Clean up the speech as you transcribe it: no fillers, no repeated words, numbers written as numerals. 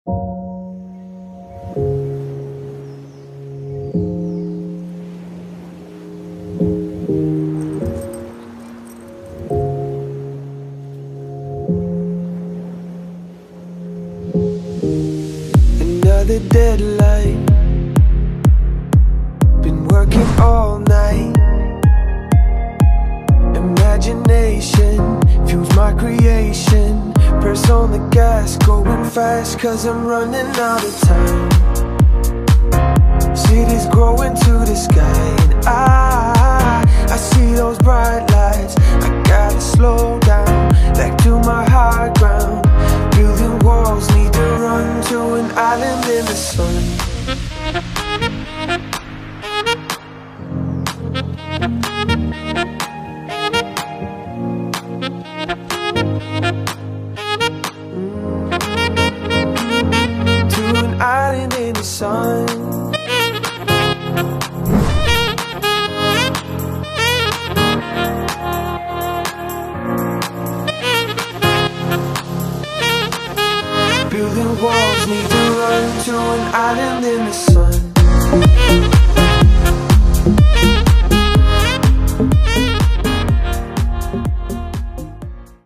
Another deadline, been working all night. Imagination fuels my creation. Press on the gas, going fast, cause I'm running out of time. Cities growing to the sky, and I see those bright lights. I gotta slow down, back to my high ground. Building walls, need to run to an island in the sun. To an island in the sun. Building walls, need to run to an island in the sun.